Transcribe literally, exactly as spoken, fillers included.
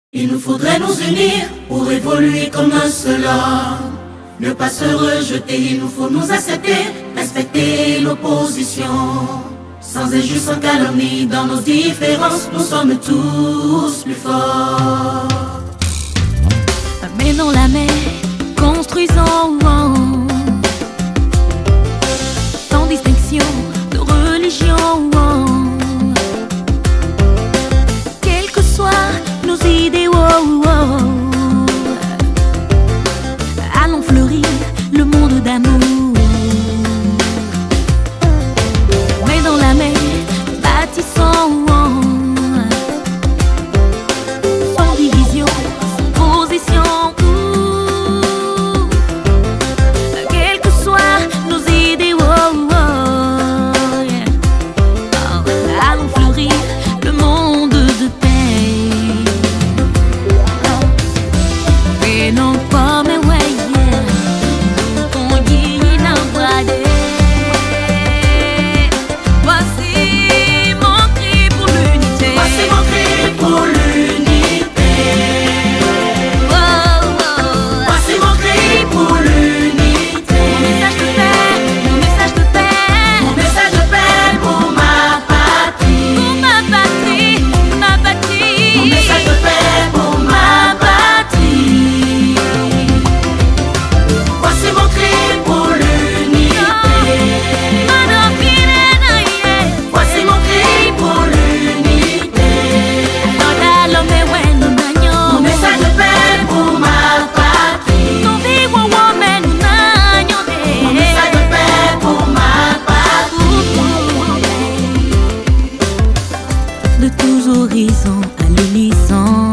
Il nous faudrait nous unir pour évoluer comme un seul homme. Ne pas se rejeter, il nous faut nous accepter, respecter l'opposition. Sans injure, sans calomnie, dans nos différences, nous sommes tous plus forts. Mêlons la mer, construisons sans distinction de religion. Quelles que soient nos idées, allons fleurir le monde d'amour. Mais dans la mer, bâtissons sans division, sans position. Quelles que soient nos idées, allons fleurir le monde de paix. Et non pas mes ouais. De tous horizons à l'unisson.